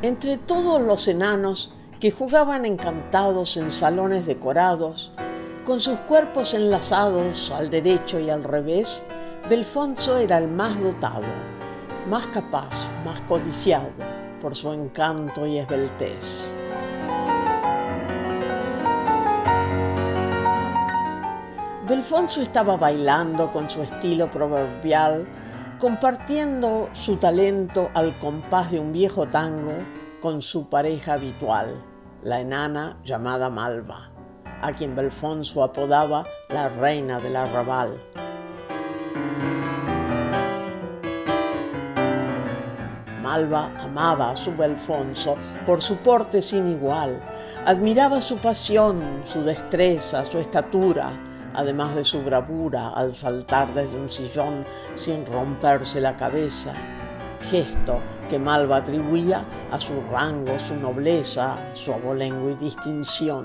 Entre todos los enanos que jugaban encantados en salones decorados, con sus cuerpos enlazados al derecho y al revés, Belfonso era el más dotado, más capaz, más codiciado por su encanto y esbeltez. Belfonso estaba bailando con su estilo proverbial, compartiendo su talento al compás de un viejo tango con su pareja habitual, la enana llamada Malva, a quien Belfonso apodaba la reina del arrabal. Malva amaba a su Belfonso por su porte sin igual, admiraba su pasión, su destreza, su estatura, además de su bravura al saltar desde un sillón sin romperse la cabeza, gesto que Malva atribuía a su rango, su nobleza, su abolengo y distinción.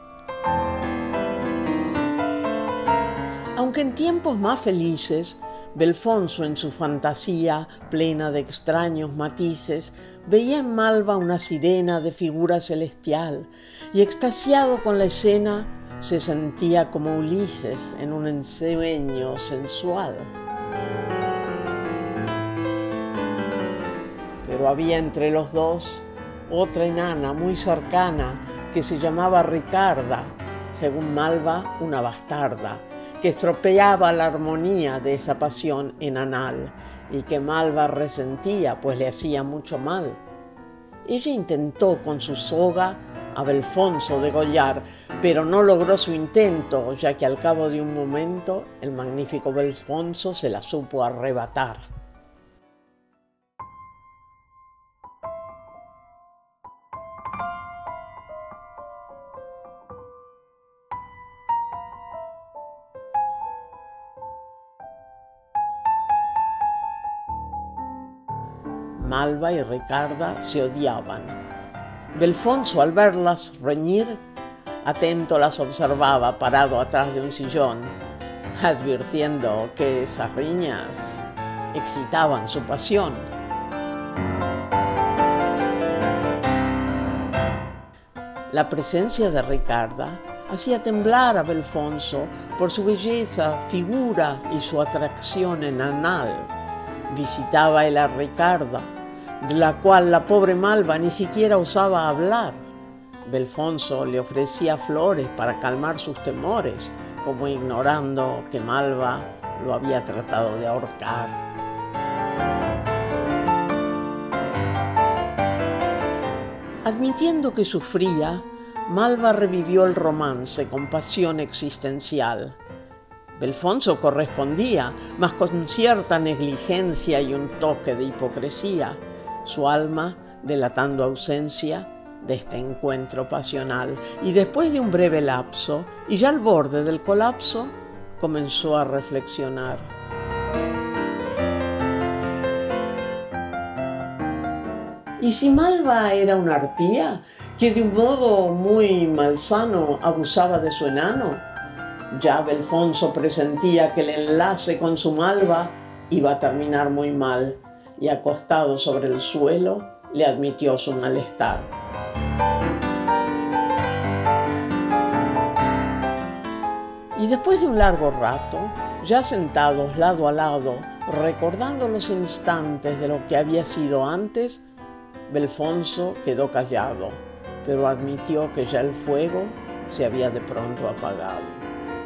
Aunque en tiempos más felices, Belfonso en su fantasía, plena de extraños matices, veía en Malva una sirena de figura celestial y extasiado con la escena, se sentía como Ulises en un ensueño sensual. Pero había entre los dos otra enana muy cercana que se llamaba Ricarda, según Malva una bastarda, que estropeaba la armonía de esa pasión enanal y que Malva resentía, pues le hacía mucho mal. Ella intentó con su soga a Belfonso degollar, pero no logró su intento, ya que al cabo de un momento el magnífico Belfonso se la supo arrebatar. Malva y Ricarda se odiaban. Belfonso, al verlas reñir, atento las observaba parado atrás de un sillón, advirtiendo que esas riñas excitaban su pasión. La presencia de Ricarda hacía temblar a Belfonso por su belleza, figura y su atracción enanal. Visitaba él a Ricarda, de la cual la pobre Malva ni siquiera osaba hablar. Belfonso le ofrecía flores para calmar sus temores, como ignorando que Malva lo había tratado de ahorcar. Admitiendo que sufría, Malva revivió el romance con pasión existencial. Belfonso correspondía, mas con cierta negligencia y un toque de hipocresía, su alma delatando ausencia de este encuentro pasional. Y después de un breve lapso, y ya al borde del colapso, comenzó a reflexionar. ¿Y si Malva era una arpía que de un modo muy malsano abusaba de su enano? Ya Belfonso presentía que el enlace con su Malva iba a terminar muy mal, y acostado sobre el suelo le admitió su malestar. Y después de un largo rato, ya sentados lado a lado, recordando los instantes de lo que había sido antes, Belfonso quedó callado, pero admitió que ya el fuego se había de pronto apagado.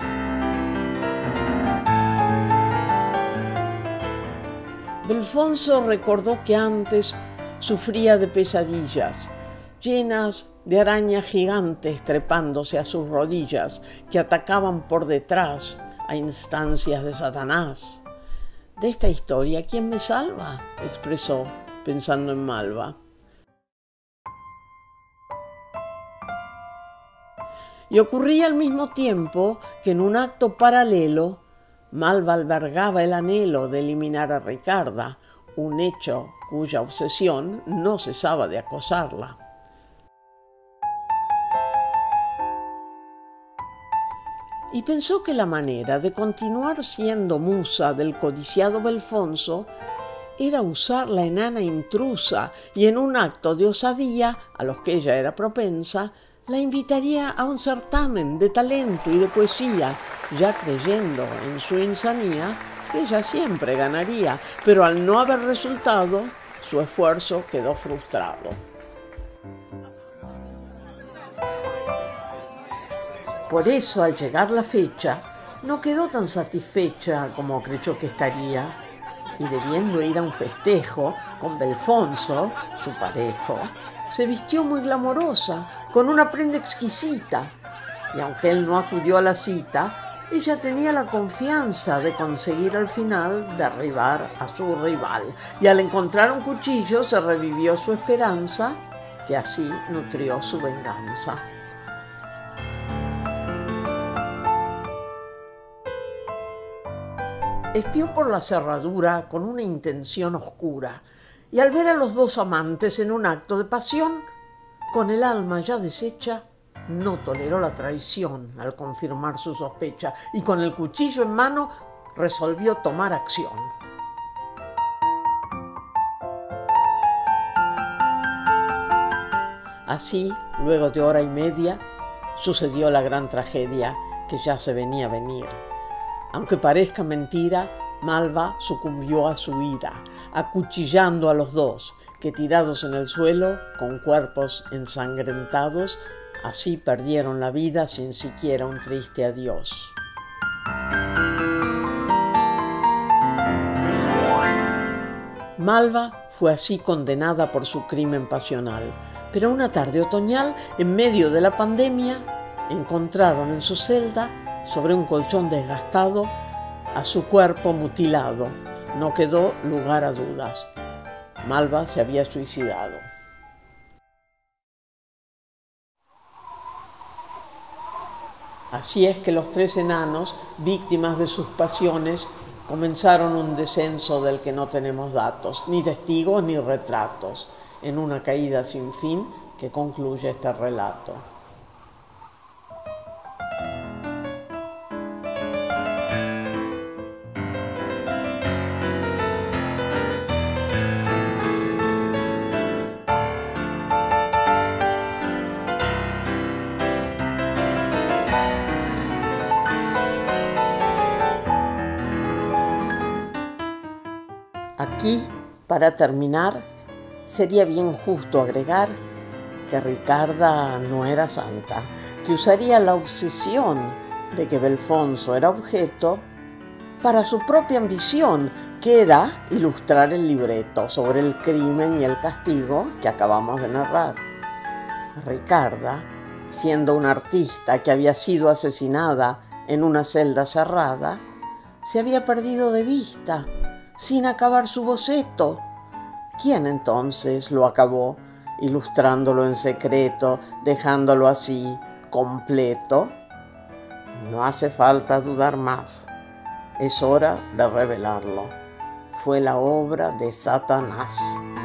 Belfonso recordó que antes sufría de pesadillas, llenas de arañas gigantes trepándose a sus rodillas, que atacaban por detrás a instancias de Satanás. De esta historia, ¿quién me salva?, expresó, pensando en Malva. Y ocurría al mismo tiempo que en un acto paralelo, Malva albergaba el anhelo de eliminar a Ricarda, un hecho cuya obsesión no cesaba de acosarla. Y pensó que la manera de continuar siendo musa del codiciado Belfonso era usar la enana intrusa y en un acto de osadía, a los que ella era propensa, la invitaría a un certamen de talento y de poesía, ya creyendo en su insanía que ella siempre ganaría, pero al no haber resultado, su esfuerzo quedó frustrado. Por eso, al llegar la fecha, no quedó tan satisfecha como creyó que estaría, y debiendo ir a un festejo con Belfonso, su parejo, se vistió muy glamorosa, con una prenda exquisita, y aunque él no acudió a la cita, ella tenía la confianza de conseguir al final derribar a su rival, y al encontrar un cuchillo se revivió su esperanza, que así nutrió su venganza. Espió por la cerradura con una intención oscura, y al ver a los dos amantes en un acto de pasión, con el alma ya deshecha, no toleró la traición al confirmar su sospecha, y con el cuchillo en mano resolvió tomar acción. Así, luego de hora y media, sucedió la gran tragedia que ya se venía a venir. Aunque parezca mentira, Malva sucumbió a su ira, acuchillando a los dos, que tirados en el suelo, con cuerpos ensangrentados, así perdieron la vida sin siquiera un triste adiós. Malva fue así condenada por su crimen pasional, pero una tarde otoñal, en medio de la pandemia, encontraron en su celda, sobre un colchón desgastado, a su cuerpo mutilado. No quedó lugar a dudas. Malva se había suicidado. Así es que los tres enanos, víctimas de sus pasiones, comenzaron un descenso del que no tenemos datos, ni testigos ni retratos, en una caída sin fin que concluye este relato. Aquí, para terminar, sería bien justo agregar que Ricarda no era santa, que usaría la obsesión de que Belfonso era objeto para su propia ambición, que era ilustrar el libreto sobre el crimen y el castigo que acabamos de narrar. Ricarda, siendo una artista que había sido asesinada en una celda cerrada, se había perdido de vista, sin acabar su boceto. ¿Quién entonces lo acabó, ilustrándolo en secreto, dejándolo así, completo? No hace falta dudar más. Es hora de revelarlo. Fue la obra de Satanás.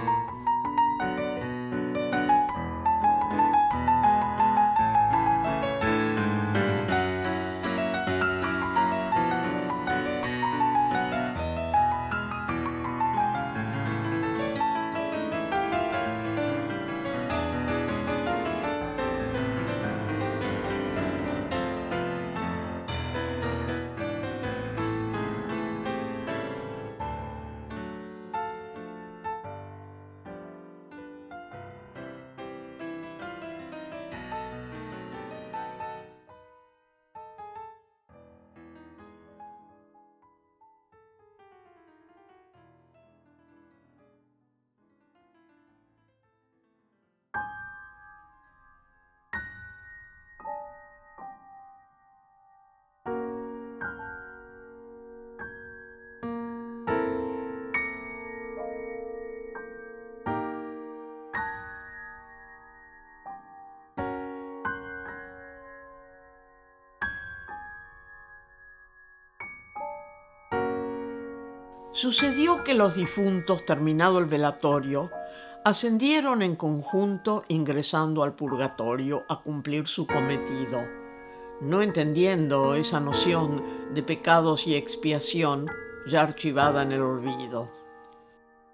Sucedió que los difuntos, terminado el velatorio, ascendieron en conjunto ingresando al purgatorio a cumplir su cometido. No entendiendo esa noción de pecados y expiación ya archivada en el olvido.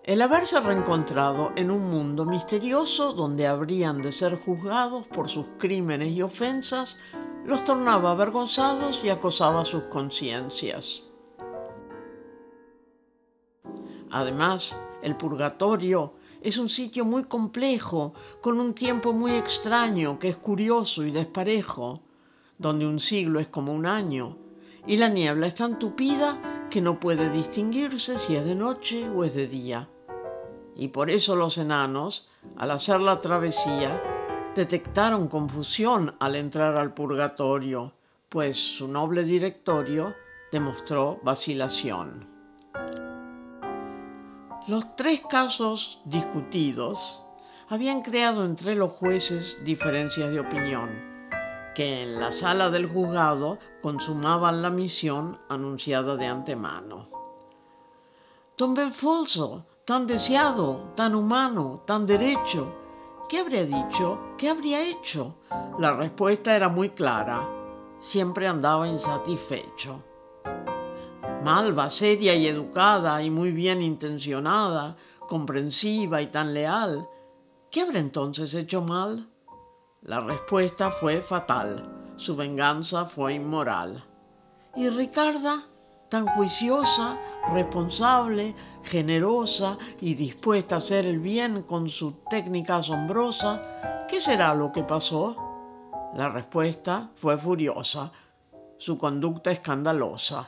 El haberse reencontrado en un mundo misterioso donde habrían de ser juzgados por sus crímenes y ofensas los tornaba avergonzados y acosaba sus conciencias. Además, el purgatorio es un sitio muy complejo, con un tiempo muy extraño que es curioso y desparejo, donde un siglo es como un año, y la niebla es tan tupida que no puede distinguirse si es de noche o es de día. Y por eso los enanos, al hacer la travesía, detectaron confusión al entrar al purgatorio, pues su noble directorio demostró vacilación. Los tres casos discutidos habían creado entre los jueces diferencias de opinión, que en la sala del juzgado consumaban la misión anunciada de antemano. Don Belfonso, tan deseado, tan humano, tan derecho, ¿qué habría dicho? ¿Qué habría hecho? La respuesta era muy clara. Siempre andaba insatisfecho. Malva, seria y educada y muy bien intencionada, comprensiva y tan leal, ¿qué habrá entonces hecho mal? La respuesta fue fatal. Su venganza fue inmoral. Y Ricarda, tan juiciosa, responsable, generosa y dispuesta a hacer el bien con su técnica asombrosa, ¿qué será lo que pasó? La respuesta fue furiosa, su conducta escandalosa.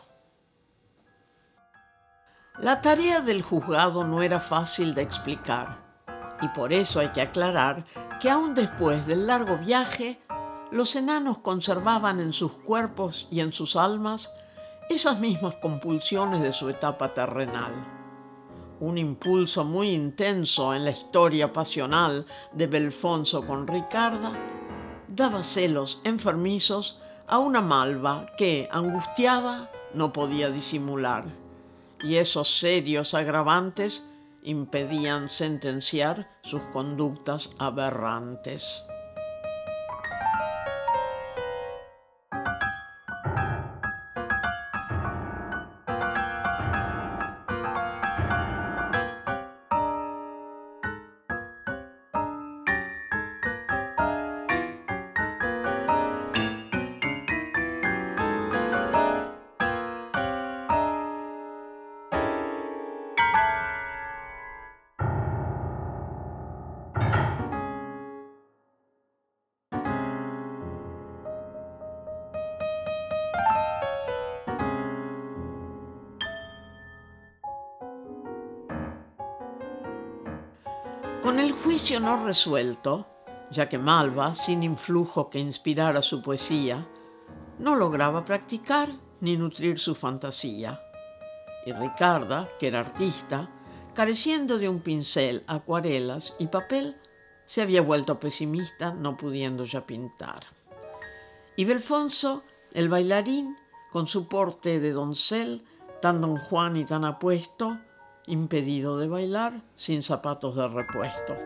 La tarea del juzgado no era fácil de explicar, y por eso hay que aclarar que aún después del largo viaje, los enanos conservaban en sus cuerpos y en sus almas esas mismas compulsiones de su etapa terrenal. Un impulso muy intenso en la historia pasional de Belfonso con Ricarda daba celos enfermizos a una Malva que, angustiada, no podía disimular, y esos serios agravantes impedían sentenciar sus conductas aberrantes. Con el juicio no resuelto, ya que Malva, sin influjo que inspirara su poesía, no lograba practicar ni nutrir su fantasía. Y Ricarda, que era artista, careciendo de un pincel, acuarelas y papel, se había vuelto pesimista, no pudiendo ya pintar. Y Belfonso, el bailarín, con su porte de doncel, tan don Juan y tan apuesto, impedido de bailar, sin zapatos de repuesto.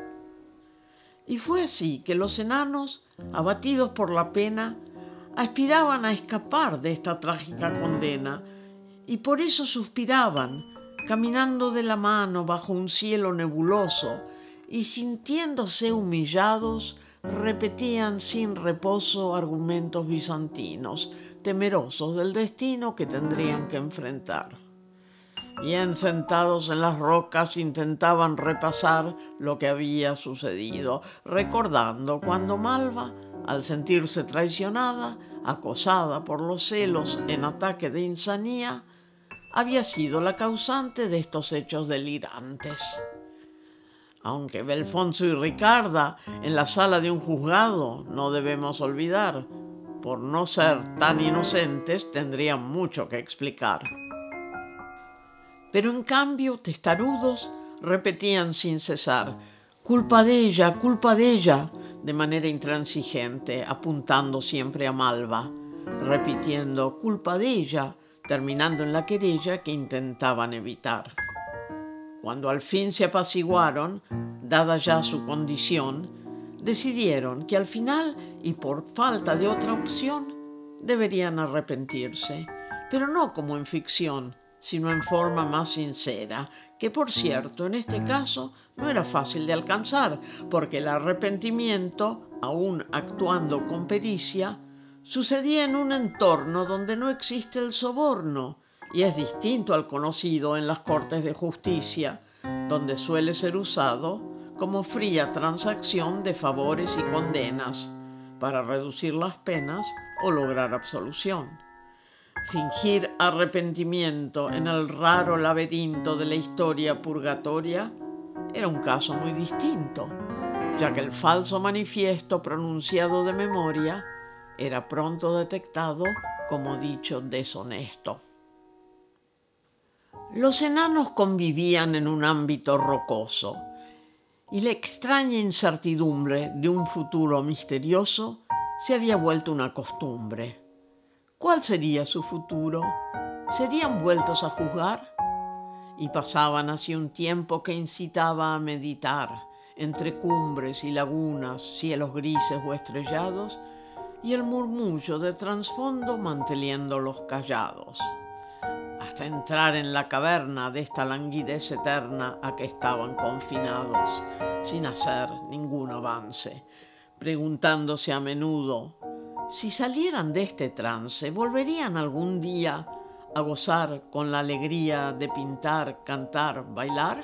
Y fue así que los enanos, abatidos por la pena, aspiraban a escapar de esta trágica condena, y por eso suspiraban, caminando de la mano bajo un cielo nebuloso, y sintiéndose humillados, repetían sin reposo argumentos bizantinos, temerosos del destino que tendrían que enfrentar. Bien sentados en las rocas intentaban repasar lo que había sucedido, recordando cuando Malva, al sentirse traicionada, acosada por los celos en ataque de insanía, había sido la causante de estos hechos delirantes. Aunque Belfonso y Ricarda en la sala de un juzgado, no debemos olvidar, por no ser tan inocentes, tendrían mucho que explicar. Pero en cambio, testarudos repetían sin cesar, culpa de ella, de manera intransigente, apuntando siempre a Malva, repitiendo culpa de ella, terminando en la querella que intentaban evitar. Cuando al fin se apaciguaron, dada ya su condición, decidieron que al final, y por falta de otra opción, deberían arrepentirse, pero no como en ficción, sino en forma más sincera, que por cierto, en este caso no era fácil de alcanzar, porque el arrepentimiento, aún actuando con pericia, sucedía en un entorno donde no existe el soborno, y es distinto al conocido en las cortes de justicia, donde suele ser usado como fría transacción de favores y condenas, para reducir las penas o lograr absolución. Fingir arrepentimiento en el raro laberinto de la historia purgatoria era un caso muy distinto, ya que el falso manifiesto pronunciado de memoria era pronto detectado como dicho deshonesto. Los enanos convivían en un ámbito rocoso, y la extraña incertidumbre de un futuro misterioso se había vuelto una costumbre. ¿Cuál sería su futuro? ¿Serían vueltos a juzgar? Y pasaban así un tiempo que incitaba a meditar, entre cumbres y lagunas, cielos grises o estrellados, y el murmullo de trasfondo manteniéndolos callados, hasta entrar en la caverna de esta languidez eterna a que estaban confinados, sin hacer ningún avance, preguntándose a menudo si salieran de este trance, ¿volverían algún día a gozar con la alegría de pintar, cantar, bailar?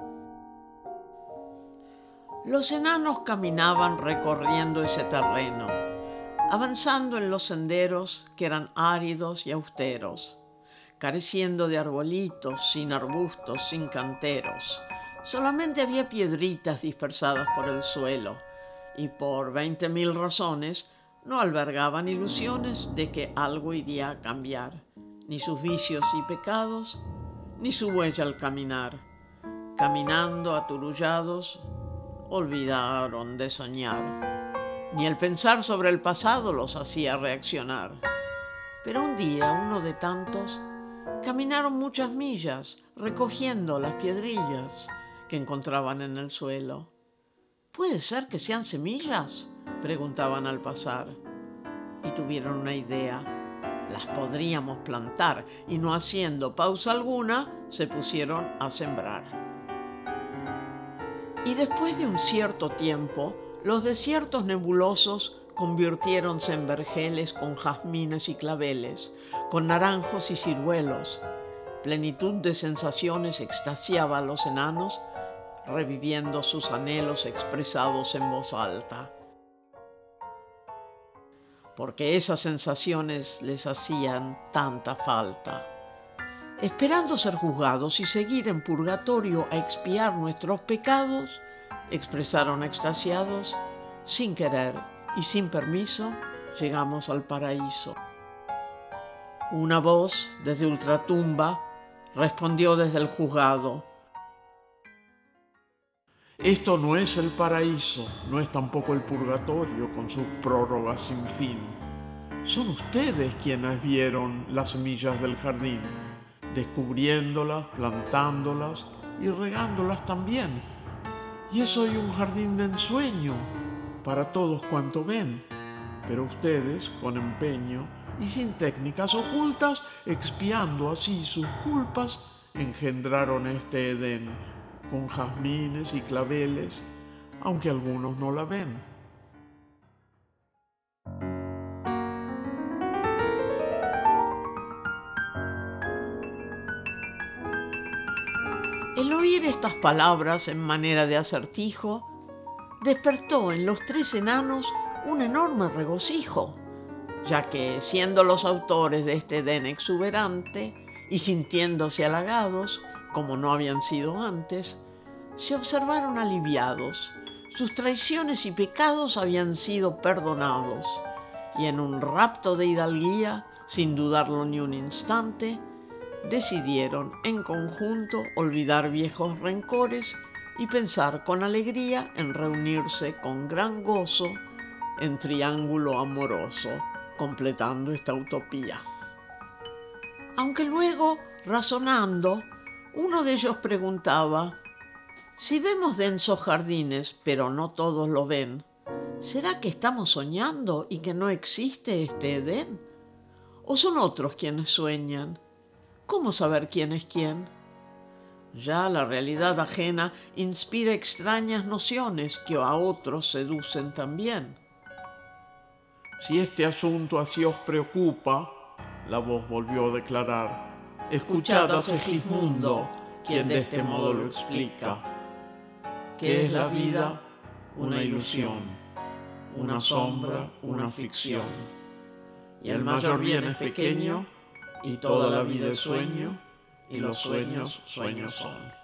Los enanos caminaban recorriendo ese terreno, avanzando en los senderos que eran áridos y austeros, careciendo de arbolitos, sin arbustos, sin canteros. Solamente había piedritas dispersadas por el suelo, y por 20.000 razones no albergaban ilusiones de que algo iría a cambiar, ni sus vicios y pecados, ni su huella al caminar. Caminando aturullados, olvidaron de soñar. Ni el pensar sobre el pasado los hacía reaccionar. Pero un día, uno de tantos, caminaron muchas millas recogiendo las piedrillas que encontraban en el suelo. ¿Puede ser que sean semillas?, preguntaban al pasar. Y tuvieron una idea. Las podríamos plantar, y no haciendo pausa alguna, se pusieron a sembrar. Y después de un cierto tiempo, los desiertos nebulosos convirtiéronse en vergeles con jazmines y claveles, con naranjos y ciruelos. Plenitud de sensaciones extasiaba a los enanos, reviviendo sus anhelos expresados en voz alta, porque esas sensaciones les hacían tanta falta. Esperando ser juzgados y seguir en purgatorio a expiar nuestros pecados, expresaron extasiados, sin querer y sin permiso, llegamos al paraíso. Una voz desde ultratumba respondió desde el juzgado: Esto no es el paraíso, no es tampoco el purgatorio con sus prórrogas sin fin. Son ustedes quienes vieron las semillas del jardín, descubriéndolas, plantándolas y regándolas también. Y es hoy un jardín de ensueño para todos cuanto ven. Pero ustedes, con empeño y sin técnicas ocultas, expiando así sus culpas, engendraron este Edén, con jazmines y claveles, aunque algunos no la ven. El oír estas palabras en manera de acertijo despertó en los tres enanos un enorme regocijo, ya que, siendo los autores de este Edén exuberante y sintiéndose halagados, como no habían sido antes, se observaron aliviados. Sus traiciones y pecados habían sido perdonados, y en un rapto de hidalguía, sin dudarlo ni un instante, decidieron en conjunto olvidar viejos rencores y pensar con alegría en reunirse con gran gozo en triángulo amoroso, completando esta utopía. Aunque luego, razonando, uno de ellos preguntaba: si vemos densos jardines, pero no todos lo ven, ¿será que estamos soñando y que no existe este Edén? ¿O son otros quienes sueñan? ¿cómo saber quién es quién? Ya la realidad ajena inspira extrañas nociones que a otros seducen también. Si este asunto así os preocupa, la voz volvió a declarar, escuchad a Segismundo, quien de este modo lo explica. ¿Qué es la vida? Una ilusión, una sombra, una ficción. Y el mayor bien es pequeño, y toda la vida es sueño, y los sueños, sueños son.